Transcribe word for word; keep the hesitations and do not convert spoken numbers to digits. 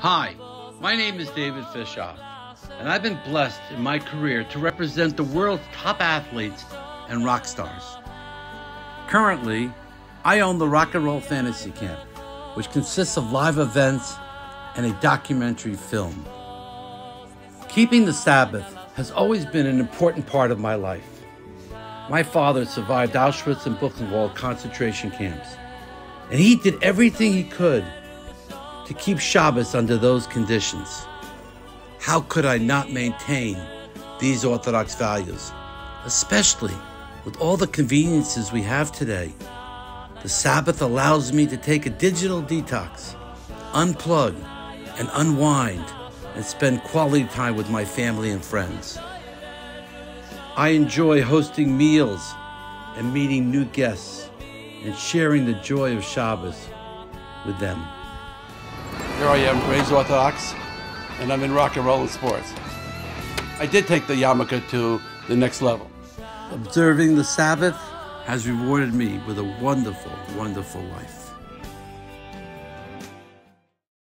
Hi, my name is David Fishof, and I've been blessed in my career to represent the world's top athletes and rock stars. Currently, I own the Rock and Roll Fantasy Camp, which consists of live events and a documentary film. Keeping the Sabbath has always been an important part of my life. My father survived Auschwitz and Buchenwald concentration camps, and he did everything he could to keep Shabbat under those conditions. How could I not maintain these Orthodox values, especially with all the conveniences we have today? The Sabbath allows me to take a digital detox, unplug and unwind, and spend quality time with my family and friends. I enjoy hosting meals and meeting new guests and sharing the joy of Shabbos with them. Here I am, raised Orthodox, and I'm in rock and roll and sports. I did take the yarmulke to the next level. Observing the Sabbath has rewarded me with a wonderful, wonderful life.